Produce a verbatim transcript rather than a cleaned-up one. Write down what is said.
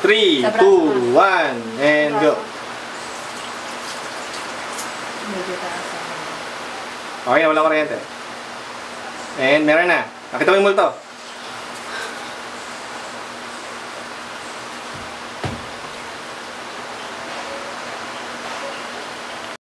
three, two, one, and go. Okay na, wala kuryente. And meron na. Nakita mo yung multo.